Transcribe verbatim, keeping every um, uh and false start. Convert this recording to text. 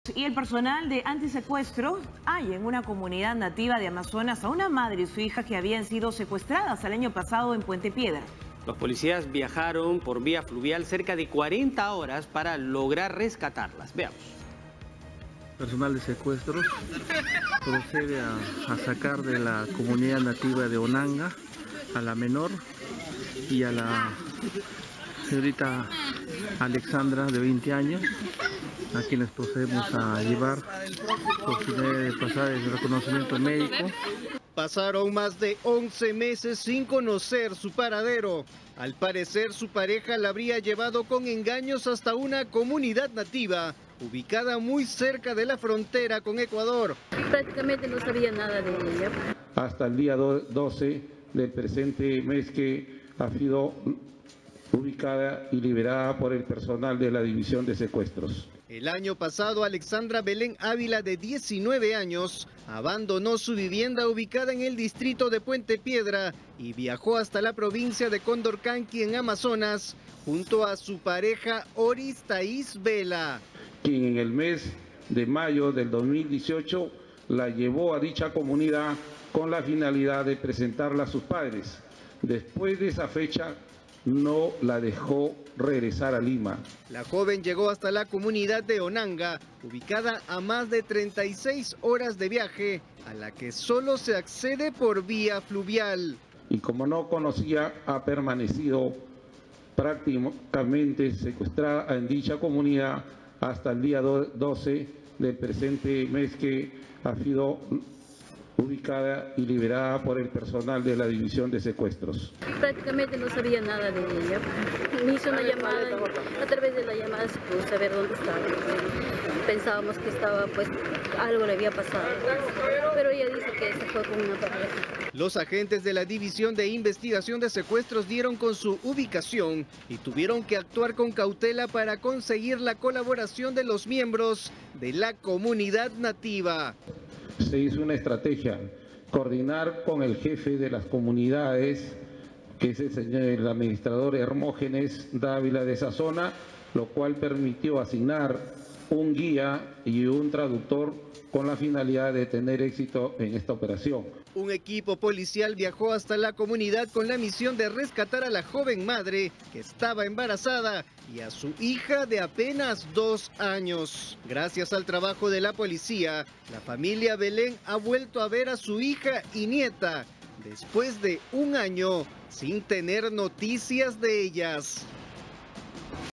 Y el personal de antisecuestro hay en una comunidad nativa de Amazonas a una madre y su hija que habían sido secuestradas el año pasado en Puente Piedra. Los policías viajaron por vía fluvial cerca de cuarenta horas para lograr rescatarlas. Veamos. Personal de secuestros procede a, a sacar de la comunidad nativa de Onanga a la menor y a la señorita Alexandra de veinte años, a quienes procedemos a llevar por finalidad de pasar el reconocimiento médico. Pasaron más de once meses sin conocer su paradero. Al parecer, su pareja la habría llevado con engaños hasta una comunidad nativa, ubicada muy cerca de la frontera con Ecuador. Prácticamente no sabía nada de ella. Hasta el día doce del presente mes que ha sido ubicada y liberada por el personal de la División de Secuestros. El año pasado, Alexandra Belén Ávila, de diecinueve años, abandonó su vivienda ubicada en el distrito de Puente Piedra y viajó hasta la provincia de Condorcanqui, en Amazonas, junto a su pareja Oris Thais Vela, quien en el mes de mayo del dos mil dieciocho la llevó a dicha comunidad con la finalidad de presentarla a sus padres. Después de esa fecha, no la dejó regresar a Lima. La joven llegó hasta la comunidad de Onanga, ubicada a más de treinta y seis horas de viaje, a la que solo se accede por vía fluvial. Y como no conocía, ha permanecido prácticamente secuestrada en dicha comunidad hasta el día doce del presente mes que ha sido ubicada y liberada por el personal de la División de Secuestros. Prácticamente no sabía nada de ella. Me hizo una llamada, a través de la llamada se pudo saber dónde estaba. Pensábamos que estaba, pues, algo le había pasado, pero ella dice que se fue con una pareja. Los agentes de la División de Investigación de Secuestros dieron con su ubicación y tuvieron que actuar con cautela para conseguir la colaboración de los miembros de la comunidad nativa. Se hizo una estrategia, coordinar con el jefe de las comunidades, que es el señor el administrador Hermógenes Dávila de esa zona, lo cual permitió asignar un guía y un traductor con la finalidad de tener éxito en esta operación. Un equipo policial viajó hasta la comunidad con la misión de rescatar a la joven madre que estaba embarazada y a su hija de apenas dos años. Gracias al trabajo de la policía, la familia Belén ha vuelto a ver a su hija y nieta después de un año sin tener noticias de ellas.